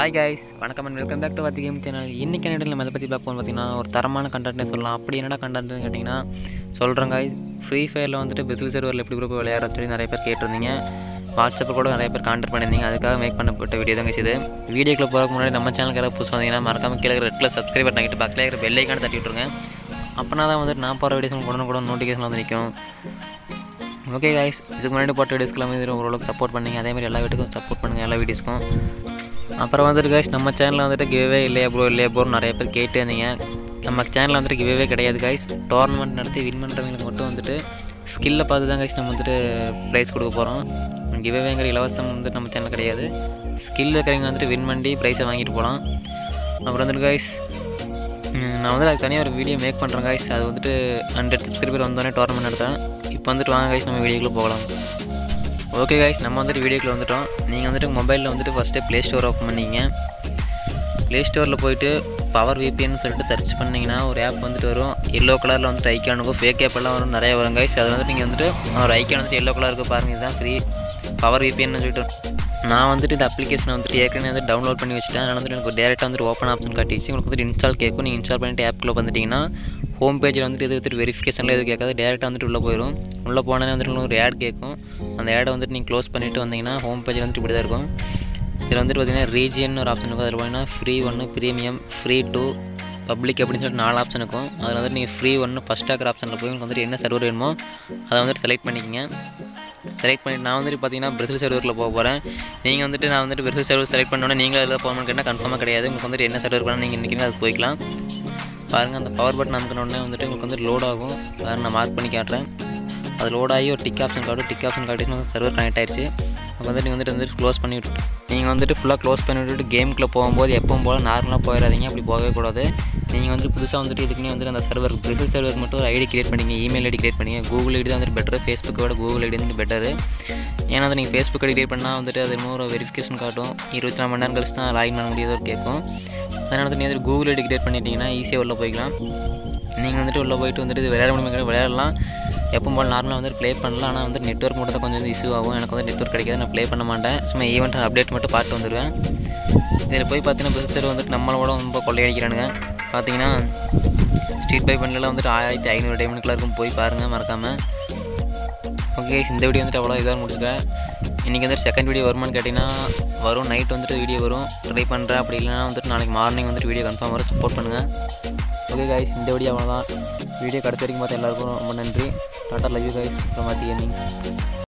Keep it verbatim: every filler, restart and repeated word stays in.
Hi guys, வணக்கம் and welcome back to Vaathi game channel. இன்றைக்கி என்ன நம்ம அதை பற்றி பார்ப்போம் பார்த்தீங்கன்னா, ஒரு தரமான கண்டென்ட்னே சொல்லலாம். அப்படி என்னடா கண்டென்ட்னு கேட்டிங்கன்னா சொல்கிறேன் கைஸ். ஃப்ரீ ஃபயரில் வந்துட்டு பெசில் சர்வரில் எப்படி ப்ரோ விளையாடுறது சொல்லி நிறைய பேர் கேட்டிருந்தீங்க. வாட்ஸ்அப்பில் கூட நிறைய பேர் கான்டாக்ட் பண்ணியிருந்தீங்க. அதுக்காக மேக் பண்ணப்பட்ட வீடியோ தான் இது. வீடியோக்குள்ள போகிறதுக்கு முன்னாடி நம்ம சேனலுக்கு யாராவது புதுசு வந்தீங்கன்னா மறக்காமல் கீழே ரெட் கலர் சப்ஸ்கிரைப் பண்ணிட்டு பக்கத்தில் இருக்கிற பெல் ஐக்கான தட்டி விட்ருங்க. அப்போனா தான் வந்துட்டு நான் போகிற வீடியோஸ் உடனே கூட நோட்டிஃபிகேஷன் வந்து நிற்கும். ஓகே கைஸ், இதுக்கு முன்னாடி போட்ட வீடியோஸ்க்கெல்லாம் வந்து ஓரளவுக்கு சப்போர்ட் பண்ணிங்க. அதேமாதிரி எல்லா வீட்டுக்கும் சப்போர்ட் பண்ணுங்கள், எல்லா வீடியோஸ்க்கும். அப்புறம் வந்துட்டு கைஸ், நம்ம சேனலில் வந்துட்டு கிவ்வே இல்லையா ப்ரோ இல்லையா ப்ரோ நிறைய பேர் கேட்டு இருந்தீங்க. நம்ம சேனலில் வந்துட்டு கிவ்வே கிடையாது கைஸ். டோர்னமெண்ட் நடத்தி வின் பண்ணுறவங்களுக்கு மட்டும் வந்துட்டு ஸ்கில்லை பார்த்து தான் கைஸ் நம்ம வந்துட்டு ப்ரைஸ் கொடுக்க போகிறோம். கிவ்வேங்கிற இலவசம் வந்துட்டு நம்ம சேனல் கிடையாது. ஸ்கில் இருக்கிறவங்க வந்துட்டு வின் பண்ணி ப்ரைஸை வாங்கிட்டு போகலாம். அப்புறம் வந்துட்டு கைஸ், நான் வந்து அதுக்கு தனியாக ஒரு வீடியோ மேக் பண்ணுறேன் கைஸ். அது வந்துட்டு ஹண்ட்ரட் சப்ஸ்கிரைபர் வந்தோடனே டோர்னமெண்ட் நடத்தேன். இப்போ வந்துட்டு வாங்க கைஸ், நம்ம வீடியோக்குள்ளே போகலாம். ஓகே கைஸ், நம்ம வந்துட்டு வீடியோக்குள்ளே வந்துட்டோம். நீங்கள் வந்துட்டு மொபைலில் வந்துட்டு ஃபஸ்ட்டு ப்ளே ஸ்டோர் ஓப்பன் பண்ணிங்க. ப்ளே ஸ்டோரில் போய்ட்டு பவர் விபிஎன்னு சொல்லிட்டு சர்ச் பண்ணிங்கன்னா ஒரு ஆப் வந்துட்டு வரும். எல்லோ கலரில் வந்துட்டு ஐக்கானுக்கும் ஃபேக் ஆப் எல்லாம் வரும், நிறைய வரும் கைஸ். அது வந்துட்டு நீங்கள் வந்துட்டு ஒரு ஐக்கான் வந்துட்டு எல்லோ கலருக்கு பாருங்கள், இதுதான் ஃப்ரீ பவர் விபிஎன்னு சொல்லிட்டு. நான் வந்துட்டு இந்த அப்ளிகேஷனை வந்துட்டு ஏற்கனவே வந்து டவுன்லோட் பண்ணி வச்சுட்டேன். அதனால் வந்துட்டு எனக்கு டேரெக்டாக வந்துட்டு ஓப்பன் ஆப்ஷன் காட்டிச்சு. உங்களுக்கு வந்துட்டு இன்ஸ்டால் கேட்கும். நீங்கள் இன்ஸ்டால் பண்ணிட்டு ஆப்க்குள்ளே வந்துட்டிங்கன்னா ஹோம் பேஜில் வந்துட்டு இது வந்துட்டு வெரிஃபிகேஷனில் எதுவும் கேட்காது, டேரெக்டாக வந்துட்டு உள்ளே போயிடும். உள்ளே போனே வந்துட்டு ஒரு ஆட் கேட்கும். அந்த ஆடை வந்துட்டு நீங்கள் க்ளோஸ் பண்ணிவிட்டு வந்தீங்கன்னா ஹோம் பேஜில் வந்துட்டு இப்படி தான் இருக்கும். இதில் வந்துட்டு பார்த்திங்கன்னா ரீஜியன் ஒரு ஆப்ஷன் இருக்கும். அதில் போனீங்கன்னா ஃப்ரீ ஒன்று, ப்ரீமியம், ஃப்ரீ டூ, பப்ளிக் அப்படின்னு சொல்லிட்டு நாலு ஆப்ஷன் இருக்கும். அதில் வந்துட்டு நீங்கள் ஃப்ரீ ஒன்று ஃபஸ்ட் ஆக்கிற ஆப்ஷனில் போய் உங்களுக்கு வந்துட்டு என்ன சர்வர் வேணுமோ அதை வந்துட்டு செலக்ட் பண்ணிக்கங்க. செலக்ட் பண்ணிவிட்டு நான் வந்துட்டு பார்த்தீங்கன்னா பிரசில் சர்வரில் போக போகிறேன். நீங்கள் வந்துட்டு நான் வந்துட்டு பிரசில் சர்வர் செலக்ட் பண்ணோன்னே நீங்களும் அதில் போகணும்னு கேட்டால் கன்ஃபார்மாக கிடையாது. உங்களுக்கு வந்துட்டு என்ன சர்வர் பண்ணால் நீங்கள் இன்றைக்கி அது போய்க்கலாம். பாருங்கள், அந்த பவர் பட்டன் அமுக்கினோடனே வந்துட்டு உங்களுக்கு வந்துட்டு லோட் ஆகும். பாருங்கள், நான் மார்க் பண்ணி காட்டுறேன். அது லோட் ஆகி ஒரு டிக் ஆப்ஷன் காட்டும். டிக் ஆப்ஷன் காட்டிட்டு சர்வர் கனெக்ட் ஆயிடுச்சு. அப்போ வந்துட்டு நீங்கள் வந்துட்டு வந்துட்டு க்ளோஸ் பண்ணி விட்டுட்டு நீங்கள் வந்துட்டு ஃபுல்லாக க்ளோஸ் பண்ணி விட்டுட்டு கேமுக்குள்ளே போகும்போது எப்பவும் போல் நார்மலாக போயிடாதீங்க. அப்படி போகவே கூடாது. நீங்கள் வந்துட்டு புதுசாக வந்துட்டு இதுக்குன்னே வந்துட்டு அந்த சர்வர் பிரசில் சர்வர் மட்டும் ஒரு ஐடி கிரியேட் பண்ணிங்க, இமெயில் ஐடி கிரியேட் பண்ணிங்க. கூகுள் ஐடி தான் வந்துட்டு பெட்டரு, ஃபேஸ்புக்கோட கூகுள் ஐடி வந்துட்டு பெட்டரு. ஏன்னா அதை நீங்கள் ஃபேஸ்புக் ஐடி கிரியேட் பண்ணால் வந்துட்டு அது இன்னொரு வெரிஃபிகேஷன் காட்டும். இருபத்தி நாலு மணி நேரம் கழிச்சு தான் லாகின் பண்ண முடியாது ஒரு கேட்கும். அதனால் வந்து நீங்கள் கூகுள் ஐடி கிரியேட் பண்ணிட்டீங்கன்னா ஈஸியாக உள்ளே போய்க்கலாம். நீங்கள் வந்துட்டு உள்ளே போய்ட்டு வந்துட்டு இது விளையாட முடியுமா விளையாடலாம். எப்பவும் போல் நார்மலாக வந்துட்டு ப்ளே பண்ணலாம். ஆனால் வந்து நெட்ஒர்க் மட்டும் தான் கொஞ்சம் இஷ்யூ ஆகும். எனக்கு வந்து நெட்ஒர்க் கிடைக்காது, நான் ப்ளே பண்ண மாட்டேன். சும்மா ஈவெண்ட் அப்டேட் மட்டும் பார்த்து வந்துடுவேன். இதில் போய் பார்த்தீங்கன்னா பிரசில் வந்துட்டு நம்மளோட ரொம்ப கொள்ளையடிக்கிறானுங்க. பார்த்தீங்கன்னா ஸ்ட்ரீட் பை பண்ணலாம் வந்துட்டு ஆயிரத்தி ஐநூறு டைமண்டுக்குள்ள இருக்கும், போய் பாருங்கள் மறக்காமல். ஓகே, இந்த வீடியோ வந்துட்டு அவ்வளோ இதாக முடிச்சுக்கிறேன். இன்றைக்கி வந்துட்டு செகண்ட் வீடியோ வருமானு கேட்டிங்கன்னா வரும். நைட் வந்துட்டு வீடியோ வரும், ட்ரை பண்ணுறேன். அப்படி இல்லைனா வந்துட்டு நாளைக்கு மார்னிங் வந்துட்டு வீடியோ கன்ஃபார்ம் வரும். சப்போர்ட் பண்ணுங்கள். ஓகே கைஸ், இந்த வீடியோ அவ்வளோதான். வீடியோ கடைசி வரைக்கும் பார்த்து எல்லாருக்கும் ரொம்ப நன்றி. Tata, love you guys. அப்புறம் வாத்தி கேமிங்.